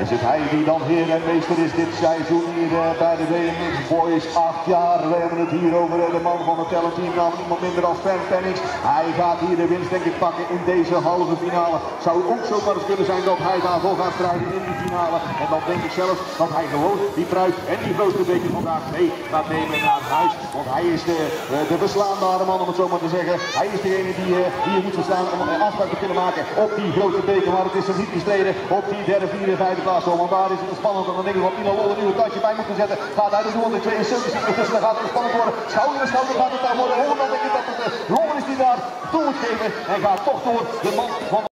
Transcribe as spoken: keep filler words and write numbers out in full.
Is het hij die dan heer en meester is dit seizoen hier uh, bij de B M X Boys acht jaar. We hebben het hier over uh, de man van het talentteam, nou niemand minder dan Sven Pennings. Hij gaat hier de winst denk ik pakken in deze halve finale. Zou het ook zomaar eens kunnen zijn dat hij daarvoor gaat strijden in die finale. En dan denk ik zelfs dat hij gewoon die prijs en die grote beker vandaag mee gaat nemen naar huis. Want hij is de, de, de verslaanbare man om het zo maar te zeggen. Hij is degene die uh, hier moet verstaan om een afspraak te kunnen maken op die grote beker. Maar het is er niet gestreden op die derde, vierde, vijfde plaats. Want daar is het spannend. En dan denk ik dat Ilo Lol een nieuwe tasje bij moet zetten. Gaat uit de tweeënzeventig intussen, dan gaat het spannend worden. Schouder en schouder gaat het daar worden. Oh, dan denk ik dat het de Lol is die daar toe moet geven. En gaat toch door de man van